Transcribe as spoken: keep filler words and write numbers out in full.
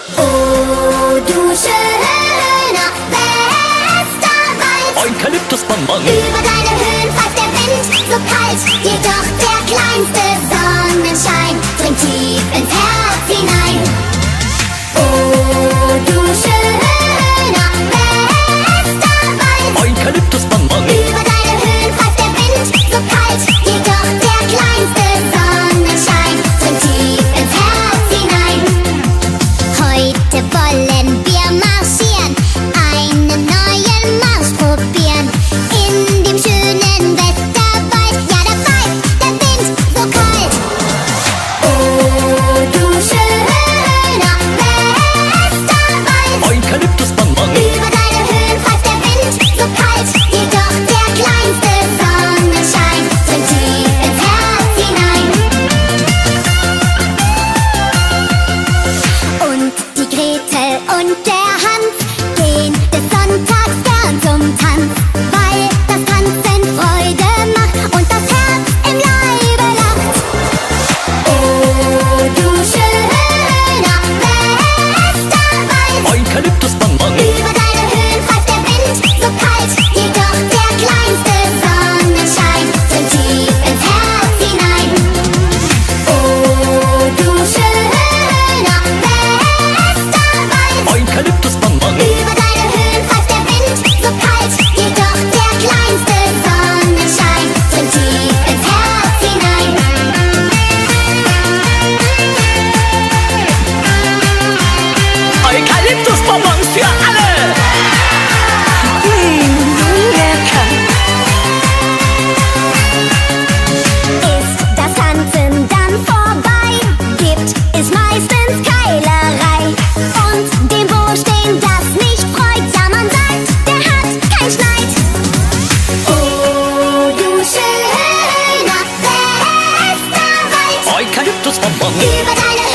Oh, du schöner Westerwald. Eukalyptusbonbon. Über deine Höhen pfeift der Wind, so kalt, jedoch der kleinste Sonnenschein dringt tief ins Herz hinein. Oh, du schöner Westerwald. Eukalyptusbonbon. Über deine Höhen pfeift der Wind, so kalt, jedoch der kleinste Sonnenschein dringt tief ins Herz hinein. Heute wollen wir marschieren, einen neuen Marsch probieren. In dem schönen Westerwald, ja da pfeift der Wind so kalt. Oh, du schöner Westerwald. Eukalyptusbonbon. Über deine Höhen pfeift der Wind so kalt, jedoch der kleinste Sonnenschein dringt tief ins Herz hinein. Und die Gretel und der Hans gehen des Sonntags gern zum Tanz, weil das Tanzen Freude macht und das Herz im Leibe lacht. Oh, du schöner Westerwald. Eukalyptusbonbon. Über deine Höhen pfeift der Wind so kalt, jedoch der kleinste Sonnenschein dringt tief ins Herz hinein. Oh, du schöner Westerwald. Eukalyptusbonbon. Über deine Höhen pfeift der Wind so kalt, jedoch der kleinste Sonnenschein dringt tief ins Herz hinein. Eukalyptusbonbons für alle. Mmh, lecker. Ist das Tanzen dann vorbei, gibt es meistens Keilerei. Und dem Wo-Stehen das nicht freut, ja man sagt, der hat kein Schneid. Oh, du schöner Westerwald. Eukalyptusbonbon. Über deine